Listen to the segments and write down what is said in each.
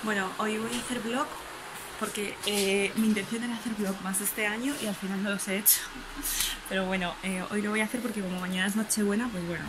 Bueno, hoy voy a hacer vlog porque mi intención era hacer vlog más este año y al final no los he hecho. Pero bueno, hoy lo voy a hacer porque como mañana es Nochebuena, pues bueno,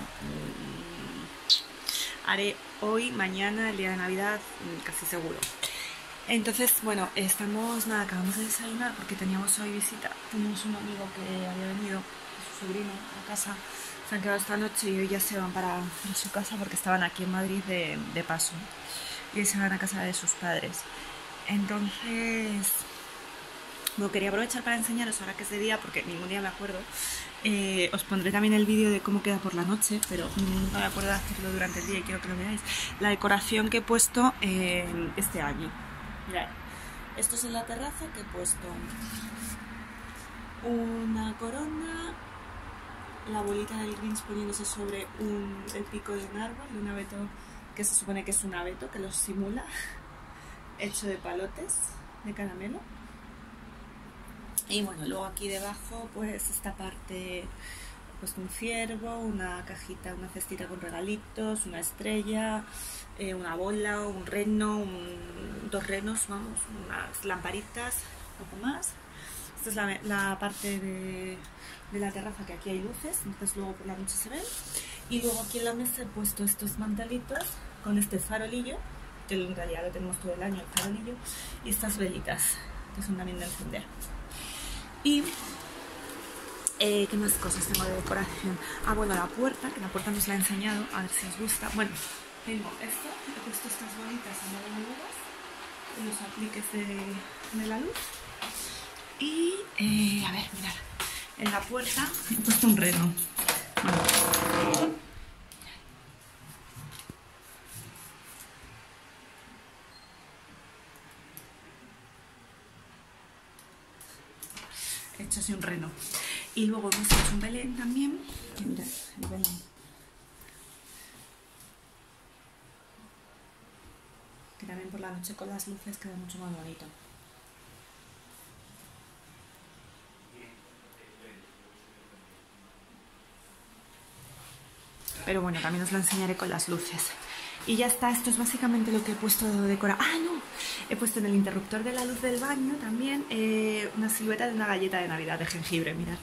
haré hoy, mañana, el día de Navidad, casi seguro. Entonces, bueno, acabamos de desayunar porque teníamos hoy visita. Teníamos un amigo que había venido, su sobrino, a casa. Se han quedado esta noche y hoy ya se van para su casa porque estaban aquí en Madrid de paso. Y hoy se van a casa de sus padres. Entonces, bueno, quería aprovechar para enseñaros ahora que es de día, porque ningún día me acuerdo. Os pondré también el vídeo de cómo queda por la noche, pero nunca me acuerdo de hacerlo durante el día y quiero que lo veáis. La decoración que he puesto este año. Mirad, esto es en la terraza que he puesto una corona, la bolita del Grinch poniéndose sobre el pico de un árbol, de un abeto que se supone que es un abeto, que lo simula, hecho de palotes de caramelo. Y bueno, luego aquí debajo pues esta parte, pues un ciervo, una cajita, una cestita con regalitos, una estrella, una bola, un reno, dos renos, vamos, unas lamparitas, poco más. Esta es la parte de la terraza, que aquí hay luces, entonces luego por la noche se ven. Y luego aquí en la mesa he puesto estos mantelitos con este farolillo, que en realidad lo tenemos todo el año, el farolillo, y estas velitas, que son también de encender. Y ¿qué más cosas tengo de decoración? Ah, bueno, la puerta, que la puerta no os la he enseñado, a ver si os gusta. Bueno, tengo esto, he puesto estas bolitas en modo nuevas, los apliques de la luz. Y, a ver, mirad, en la puerta he puesto un reno. Bueno. He hecho así un reno. Y luego hemos hecho un Belén también. Y mirad, el Belén. Que también por la noche con las luces queda mucho más bonito. Pero bueno, también os lo enseñaré con las luces. Y ya está, esto es básicamente lo que he puesto de decorar. ¡Ah, no! He puesto en el interruptor de la luz del baño también una silueta de una galleta de Navidad de jengibre, mirad.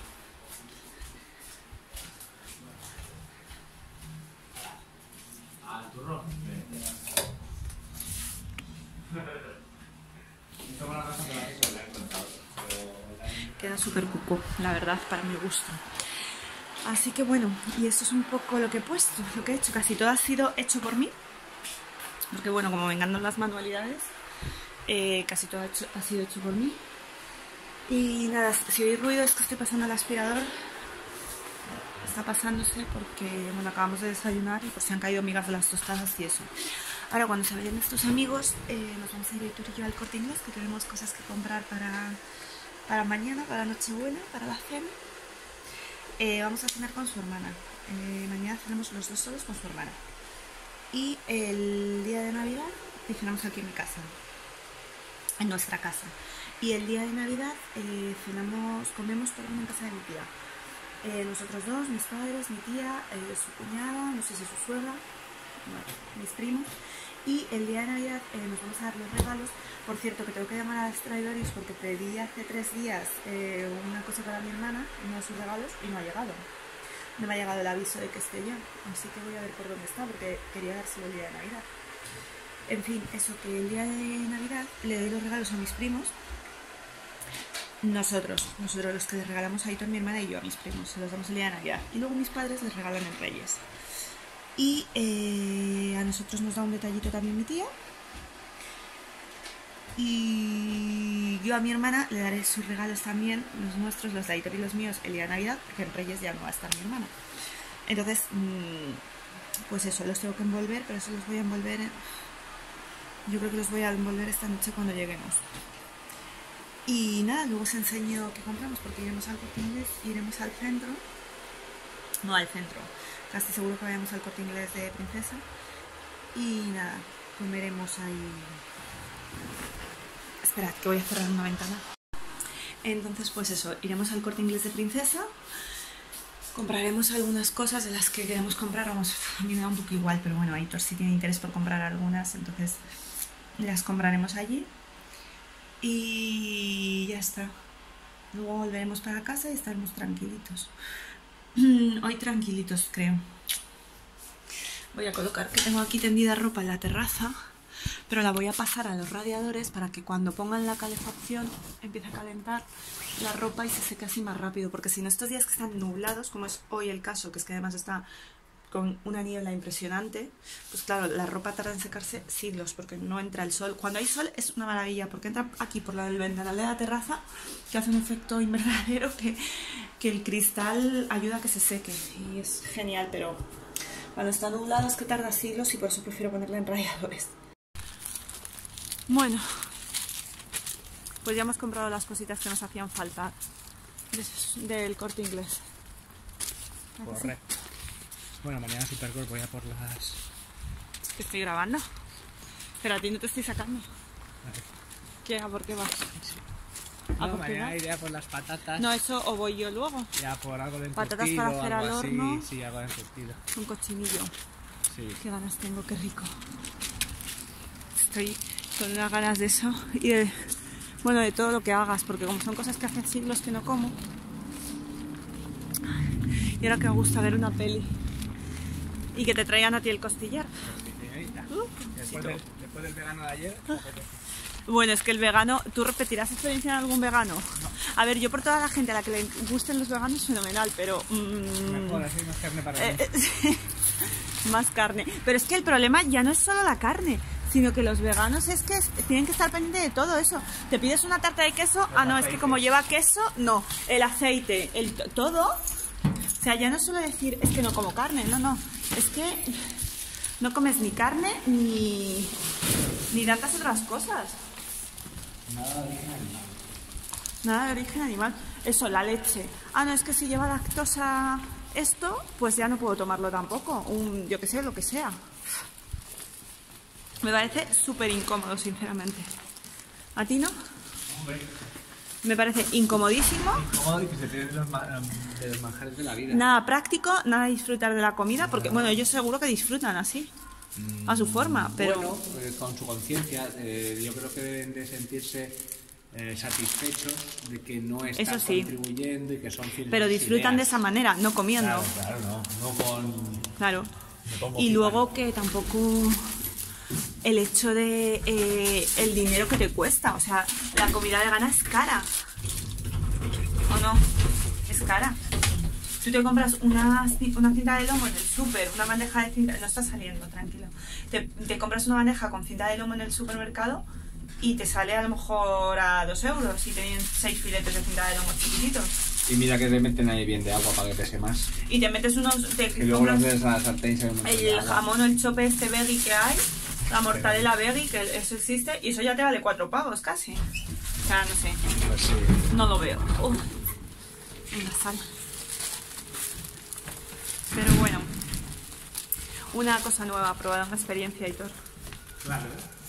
Queda súper cuco, la verdad, para mi gusto. Así que bueno, y eso es un poco lo que he puesto, lo que he hecho. Casi todo ha sido hecho por mí, porque bueno, como me encantan las manualidades, casi todo ha sido hecho por mí. Y nada, si oís ruido es que estoy pasando el aspirador. Está pasándose porque bueno, acabamos de desayunar y pues se han caído migas de las tostadas y eso. Ahora cuando se vayan estos amigos, nos vamos a ir Aitor y yo al Corte Inglés, que tenemos cosas que comprar para mañana, para Nochebuena, para la cena. Vamos a cenar con su hermana. Mañana cenamos los dos solos con su hermana. Y el día de Navidad cenamos aquí en mi casa, en nuestra casa. Y el día de Navidad comemos por en casa de mi tía. Nosotros dos, mis padres, mi tía, su cuñada, no sé si su suegra, bueno, mis primos. Y el día de Navidad nos vamos a dar los regalos. Por cierto, que tengo que llamar a Extraidores porque pedí hace 3 días una cosa para mi hermana, uno de sus regalos, y no ha llegado. No me ha llegado el aviso de que esté ya, así que voy a ver por dónde está porque quería dárselo el día de Navidad. En fin, eso, que el día de Navidad le doy los regalos a mis primos. Nosotros los que les regalamos a Aitor, mi hermana y yo a mis primos, se los damos el día de Navidad. Y luego mis padres les regalan en Reyes. Y a nosotros nos da un detallito también mi tía. Y yo a mi hermana le daré sus regalos también, los nuestros, los de Aitor y los míos, el día de Navidad, porque en Reyes ya no va a estar mi hermana. Entonces, pues eso, los tengo que envolver, pero eso los voy a envolver. Yo creo que los voy a envolver esta noche cuando lleguemos. Y nada, luego os enseño qué compramos, porque iremos al Corte Inglés, iremos al centro. No al centro, casi seguro que vayamos al Corte Inglés de Princesa. Y nada, comeremos ahí. Esperad, que voy a cerrar una ventana. Entonces, pues eso, iremos al Corte Inglés de Princesa. Compraremos algunas cosas de las que queremos comprar. Vamos, a mí me da un poco igual, pero bueno, Aitor sí tiene interés por comprar algunas, entonces las compraremos allí y ya está. Luego volveremos para casa y estaremos tranquilitos. Hoy tranquilitos, creo. Voy a colocar, que tengo aquí tendida ropa en la terraza, pero la voy a pasar a los radiadores para que cuando pongan la calefacción empiece a calentar la ropa y se seque así más rápido, porque si no, estos días que están nublados, como es hoy el caso, que es que además está con una niebla impresionante, pues claro, la ropa tarda en secarse siglos porque no entra el sol. Cuando hay sol es una maravilla porque entra aquí por la del ventanal de la terraza, que hace un efecto invernadero que el cristal ayuda a que se seque y es genial, pero cuando está nublado es que tarda siglos y por eso prefiero ponerla en radiadores. Bueno, pues ya hemos comprado las cositas que nos hacían falta del Corte Inglés. Correcto. Bueno, mañana Supercore voy a por las... Que estoy grabando. Pero a ti no te estoy sacando. Vale. ¿Qué? ¿A por qué vas? Sí. ¿A No, por qué mañana vas? iré a por las patatas. No, eso o voy yo luego. Ya por algo de Patatas encurtido para o hacer algo al así. horno. Sí, algo de encurtido. Un cochinillo. Sí. Qué ganas tengo, qué rico. Estoy con unas ganas de eso y de, bueno, de todo lo que hagas, porque como son cosas que hace siglos que no como. Y ahora que me gusta ver una peli y que te traigan a ti el costillar. Después del vegano de ayer. Bueno, es que el vegano, ¿tú repetirás experiencia en algún vegano? No. A ver, yo por toda la gente a la que le gusten los veganos, fenomenal, pero... Mejor, así más carne para mí. Más carne. Pero es que el problema ya no es solo la carne, sino que los veganos es que tienen que estar pendientes de todo eso. Te pides una tarta de queso, no, es que como lleva queso, no. El aceite, todo. O sea, ya no es solo decir, es que no como carne, no. Es que no comes ni carne ni tantas otras cosas. Nada de origen animal. Eso, la leche. No, es que si lleva lactosa esto, pues ya no puedo tomarlo tampoco. Yo que sé, lo que sea. Me parece súper incómodo, sinceramente. ¿A ti no? Hombre. Me parece incomodísimo. Incómodo y que se pierden de los manjares de la vida. Nada práctico, nada disfrutar de la comida, porque bueno, ellos seguro que disfrutan así. A su forma, pero... Bueno, con su conciencia, yo creo que deben de sentirse satisfechos de que no están contribuyendo y que son firmes. Pero disfrutan de esa manera, no comiendo. Claro, no con... Claro. Y luego que tampoco... El hecho de el dinero que te cuesta, o sea, la comida vegana es cara. ¿O no? Es cara. Tú te compras una cinta de lomo en el súper, una bandeja de cinta... No está saliendo, tranquilo. Te compras una bandeja con cinta de lomo en el supermercado y te sale a lo mejor a 2 euros y tienen 6 filetes de cinta de lomo chiquititos. Y mira que le meten ahí bien de agua para que pese más. Y te metes unos... Y luego los ves a la sartén y se el jamón o el chope este veggie que hay, la mortadela veggie, que eso existe, y eso ya te vale 4 pavos casi. O sea, no sé. Pues sí. No lo veo. Venga, sal. Pero bueno, una cosa nueva, probar una experiencia y todo. Claro.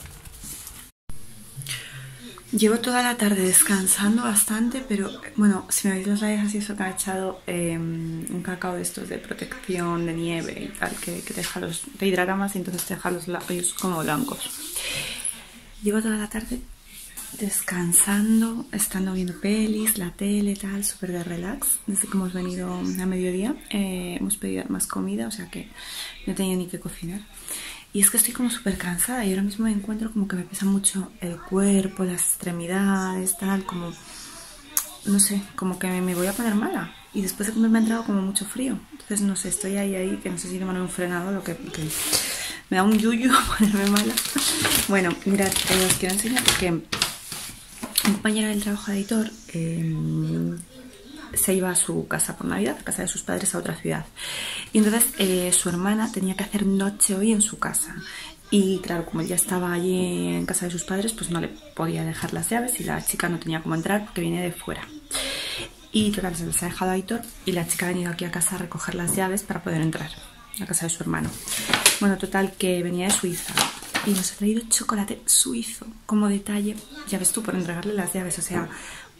Llevo toda la tarde descansando bastante, pero bueno, si me veis los labios así, eso que ha echado un cacao de estos de protección de nieve y tal, que te hidrata más y entonces te deja los labios como blancos. Llevo toda la tarde descansando, estando viendo pelis, la tele, tal, súper de relax. Desde que hemos venido a mediodía hemos pedido más comida, o sea que no tenía ni que cocinar. Y es que estoy como súper cansada y ahora mismo me encuentro como que me pesa mucho el cuerpo, las extremidades, tal, como... No sé, como que me voy a poner mala. Y después de comer me ha entrado como mucho frío. Entonces, no sé, estoy ahí, que no sé si tomarme un frenado o lo que me da un yuyu ponerme mala. Bueno, mirad, os quiero enseñar que un compañero del trabajo de editor se iba a su casa por Navidad, a casa de sus padres, a otra ciudad. Y entonces su hermana tenía que hacer noche hoy en su casa. Y claro, como él ya estaba allí en casa de sus padres, pues no le podía dejar las llaves y la chica no tenía cómo entrar porque viene de fuera. Y total, se las ha dejado a Aitor y la chica ha venido aquí a casa a recoger las llaves para poder entrar a casa de su hermano. Bueno, total, que venía de Suiza y nos ha traído chocolate suizo como detalle, ya ves tú, por entregarle las llaves, o sea,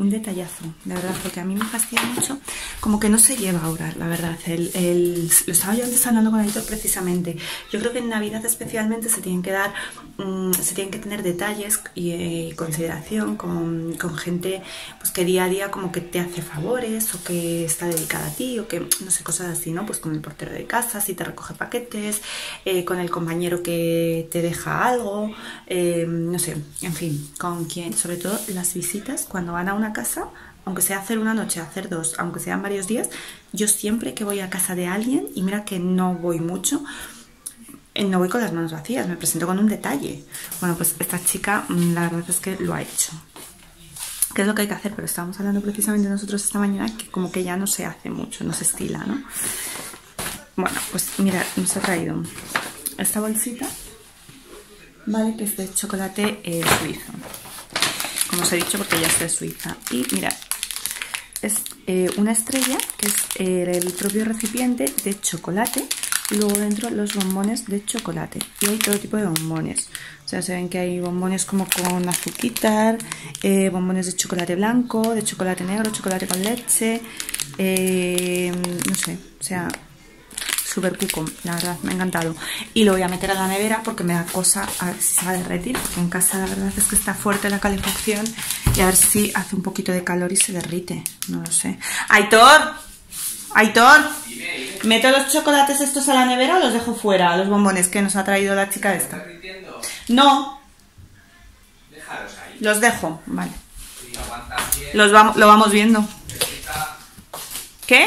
un detallazo, de verdad, porque a mí me fastidia mucho, como que no se lleva ahora, la verdad. Lo estaba yo antes hablando con Editor precisamente. Yo creo que en Navidad especialmente se tienen que dar, se tienen que tener detalles y consideración con gente pues que día a día como que te hace favores o que está dedicada a ti o que, no sé, cosas así, ¿no? Pues con el portero de casa, si te recoge paquetes, con el compañero que te deja algo, no sé, en fin, con quien, sobre todo las visitas, cuando van a una casa, aunque sea hacer una noche, hacer dos, aunque sean varios días, yo siempre que voy a casa de alguien, y mira que no voy mucho, no voy con las manos vacías, me presento con un detalle. Bueno, pues esta chica, la verdad es que lo ha hecho. ¿Qué es lo que hay que hacer? Pero estábamos hablando precisamente nosotros esta mañana que como que ya no se hace mucho, no se estila, ¿no? Bueno, pues mira, nos ha traído esta bolsita, ¿vale? Que es de chocolate suizo. Como os he dicho, porque ya es de Suiza. Y mira, es una estrella, que es el propio recipiente de chocolate. Y luego dentro los bombones de chocolate. Y hay todo tipo de bombones. O sea, se ven que hay bombones como con azuquitar, bombones de chocolate blanco, de chocolate negro, chocolate con leche. No sé, o sea, súper cuco, la verdad, me ha encantado. Y lo voy a meter a la nevera porque me da cosa a ver si se va a derretir. Porque en casa la verdad es que está fuerte la calefacción. Y a ver si hace un poquito de calor y se derrite. No lo sé. ¡Aitor! ¡Aitor! ¿Meto los chocolates estos a la nevera o los dejo fuera? Los bombones que nos ha traído la chica esta. No. Déjalos ahí. Los dejo, vale. Lo vamos viendo. ¿Qué?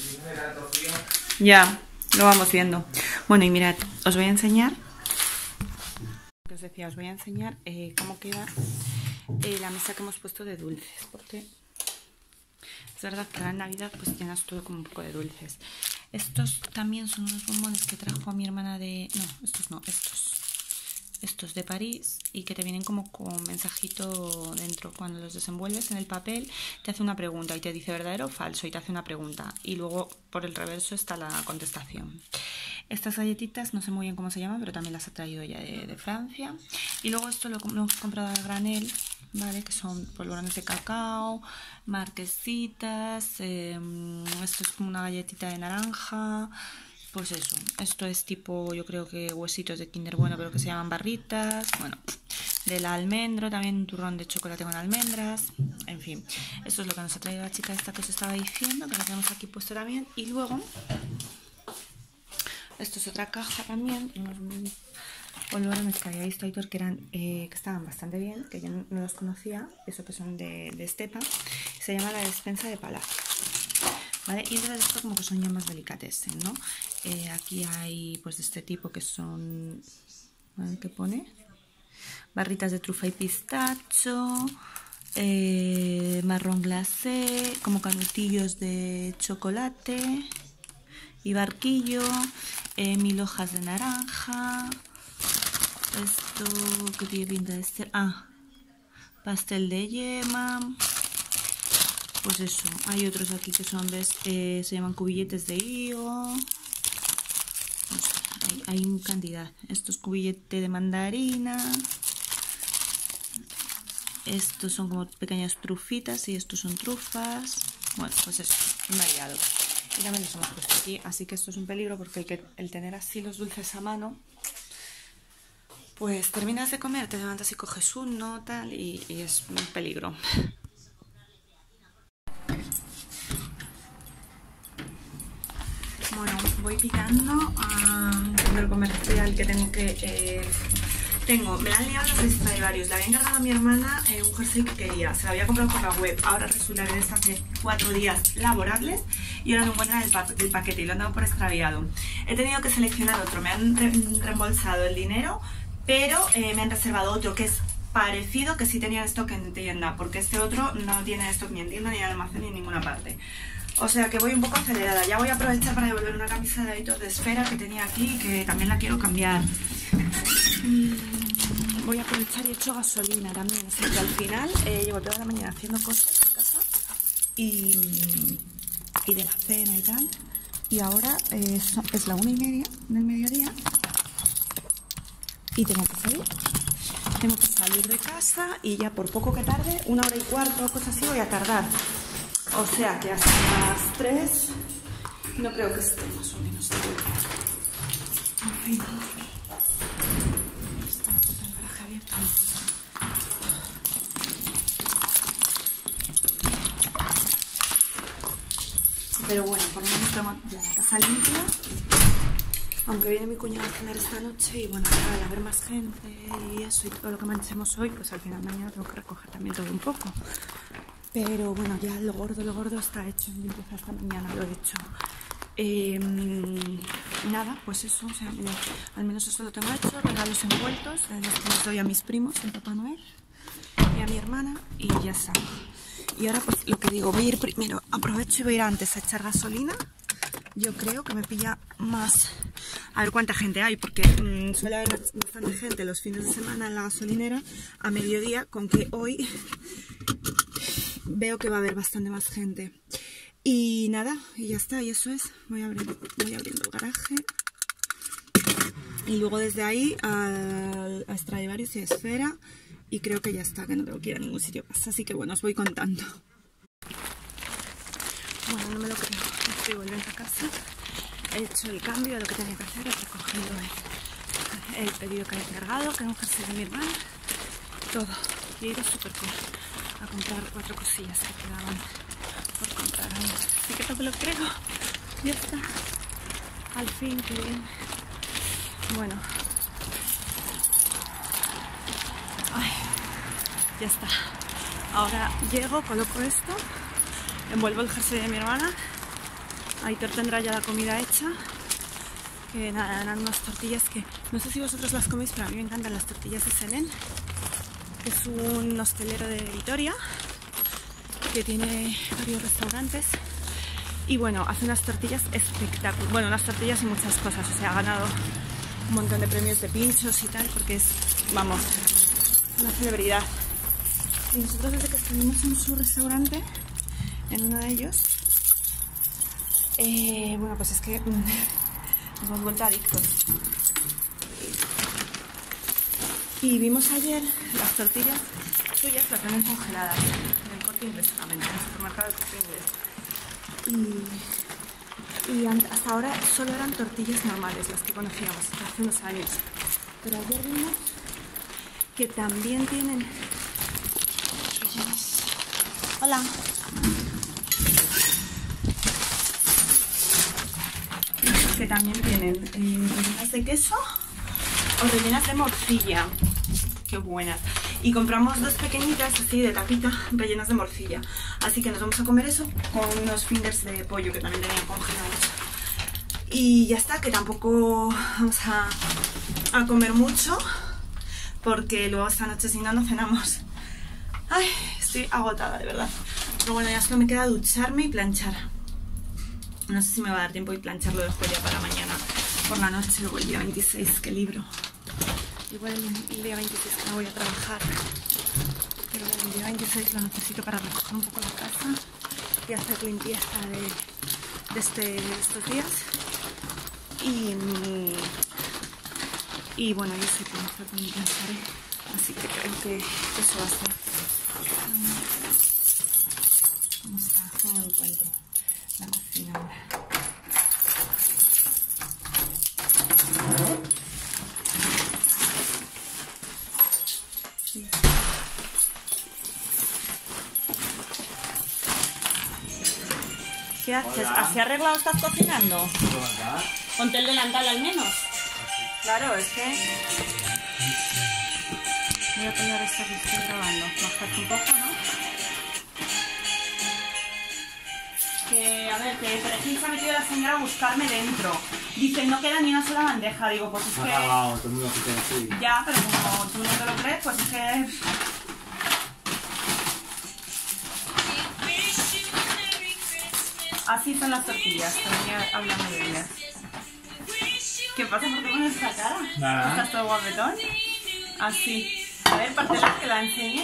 Ya, lo vamos viendo. Bueno, y mirad, os voy a enseñar. Os decía, os voy a enseñar cómo queda la mesa que hemos puesto de dulces. Porque es verdad que ahora en Navidad pues llenas todo como un poco de dulces. Estos también son unos bombones que trajo a mi hermana de... No, estos no, estos de París, y que te vienen como con mensajito dentro. Cuando los desenvuelves en el papel te hace una pregunta y te dice verdadero o falso y te hace una pregunta y luego por el reverso está la contestación. Estas galletitas no sé muy bien cómo se llaman, pero también las ha traído ya de Francia. Y luego esto lo hemos comprado a granel, ¿vale? Que son polvorones de cacao, marquesitas, esto es como una galletita de naranja. Pues eso, esto es tipo, yo creo que huesitos de Kinder Bueno, pero que se llaman barritas. Bueno, del almendro, también un turrón de chocolate con almendras. En fin, esto es lo que nos ha traído la chica esta que os estaba diciendo, que la tenemos aquí puesto también. Y luego, esto es otra caja también, unos polvorones que había visto Aitor que eran, que estaban bastante bien, que yo no los conocía, eso que son de Estepa. Se llama la despensa de Palacio. ¿Vale? Y entonces esto como que son ya más delicatessen, ¿no? Aquí hay pues de este tipo que son, ¿vale? ¿Qué pone? Barritas de trufa y pistacho, marrón glacé, como canutillos de chocolate y barquillo, 1000 hojas de naranja. Esto que tiene pinta de ser... pastel de yema. Pues eso, hay otros aquí que son de, se llaman cubilletes de higo. No sé, hay cantidad. Esto es cubillete de mandarina. Estos son como pequeñas trufitas y estos son trufas. Bueno, pues eso, variado. Y también los hemos puesto aquí, así que esto es un peligro porque el tener así los dulces a mano, pues terminas de comer, te levantas y coges uno, tal, y es un peligro. Bueno, voy picando a un centro comercial que tengo que... me la han liado los Stradivarius. Le había encargado a mi hermana un jersey que quería. Se lo había comprado por la web. Ahora resulta que desde hace 4 días laborables y ahora no encuentran el paquete y lo han dado por extraviado. He tenido que seleccionar otro. Me han reembolsado el dinero, pero me han reservado otro que es parecido, que sí tenía stock en tienda, porque este otro no tiene stock ni en tienda, ni en almacén, ni en ninguna parte. O sea que voy un poco acelerada. Ya voy a aprovechar para devolver una camisa de Aitor de esfera que tenía aquí, que también la quiero cambiar. Voy a aprovechar y he hecho gasolina también. O sea que al final llevo toda la mañana haciendo cosas en casa y de la cena y tal. Y ahora es la 1:30 del mediodía y tengo que salir. salir de casa y ya por poco que tarde, 1 hora y cuarto o cosas así voy a tardar. O sea que hasta las 3 no creo que esté más o menos de vuelta. En fin. Está la puta del garaje abierta. Pero bueno, por lo menos tengo ya la casa limpia. Aunque viene mi cuñado a cenar esta noche y bueno, al haber más gente y eso y todo lo que manchemos hoy, pues al final mañana tengo que recoger también todo un poco. Pero bueno, ya lo gordo está hecho. Limpieza esta mañana lo he hecho. Nada, pues eso, o sea, al menos eso lo tengo hecho. Regalos envueltos, los que les doy a mis primos, el Papá Noel y a mi hermana y ya está. Y ahora pues lo que digo, voy a ir primero, aprovecho y voy a ir antes a echar gasolina. Yo creo que me pilla más. A ver cuánta gente hay, porque suele haber bastante gente los fines de semana en la gasolinera a mediodía, con que hoy veo que va a haber bastante más gente. Y nada, y ya está, y eso es. Voy abriendo el garaje. Y luego desde ahí a Stradivarius y a Esfera. Y creo que ya está, que no tengo que ir a ningún sitio más. Así que bueno, os voy contando. Bueno, no me lo creo. Estoy volviendo a casa. He hecho el cambio de lo que tenía que hacer. He recogido el pedido que había encargado, que es un jersey de mi hermana. Todo. Y he ido súper cool a comprar 4 cosillas que quedaban por comprar aún. Así que no me lo creo. Ya está. Al fin, qué bien. Bueno. Ay, ya está. Ahora llego, coloco esto, envuelvo el jersey de mi hermana. Aitor tendrá ya la comida hecha. Que nada, eran unas tortillas que no sé si vosotros las coméis, pero a mí me encantan las tortillas de Senen, que es un hostelero de Vitoria que tiene varios restaurantes. Y bueno, hace unas tortillas espectaculares. Bueno, unas tortillas y muchas cosas. O sea, ha ganado un montón de premios de pinchos y tal, porque es, vamos, una celebridad. Y nosotros desde que estuvimos en su restaurante, en uno de ellos, bueno, pues es que nos hemos vuelto adictos. Y vimos ayer las tortillas suyas, las tienen congeladas en el Corte Inglés solamente, en el supermercado del Corte Inglés. Y hasta ahora solo eran tortillas normales, las que conocíamos hace unos años. Pero ayer vimos que también tienen... Hola. Que también tienen rellenas de queso o rellenas de morcilla. Qué buenas. Y compramos 2 pequeñitas así de tapita rellenas de morcilla. Así que nos vamos a comer eso con unos fingers de pollo que también tenían congelados. Y ya está, que tampoco vamos a comer mucho, porque luego esta noche si no, no cenamos. Ay, estoy agotada de verdad. Pero bueno, ya solo me queda ducharme y planchar. No sé si me va a dar tiempo y planchar, lo dejo ya para mañana por la noche o el día 26 que libro. Igual el día 26 que no voy a trabajar, pero el día 26 lo necesito para recoger un poco la casa y hacer limpieza de estos días. Y bueno, yo sé que mejor también pensaré, así que creo que eso va a ser. ¿Cómo está? No encuentro la cocina ahora. Sí. ¿Qué haces? Hola. ¿Así arreglado estás cocinando? Ponte el delantal al menos. Claro, es que... Voy a poner esta que estoy grabando. Bajarte un poco, ¿no? Que, a ver, que Perejil se ha metido la señora a buscarme dentro. Dice, no queda ni una sola bandeja. Digo, pues es que... todo el mundo que te decía. Ya, pero como tú no te lo crees, pues es que... Así son las tortillas, todavía hablando de ellas. ¿Qué pasa? ¿Por qué pones esta cara? Nada. ¿Estás todo guapetón? Así. A ver, partela que la enseñes.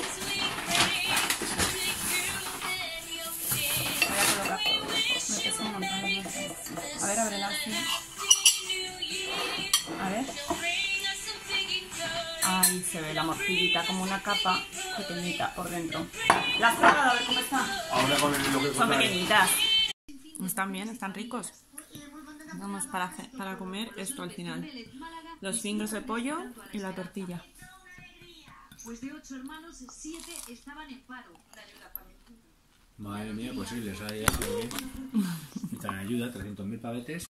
Voy a colocar todo. Me pesa un montón de veces. A ver, ábrela así. A ver. Ahí. Ahí se ve la morcillita como una capa pequeñita por dentro. ¿Las has probado? A ver cómo están. Ahora con lo que son pequeñitas. Están bien, están ricos. Vamos para comer esto al final. Los fingers de pollo y la tortilla. Pues de 8 hermanos, 7 estaban en paro. Madre mía, pues sí, les ha llegado bien. Necesitan ayuda, 300.000 pavetes.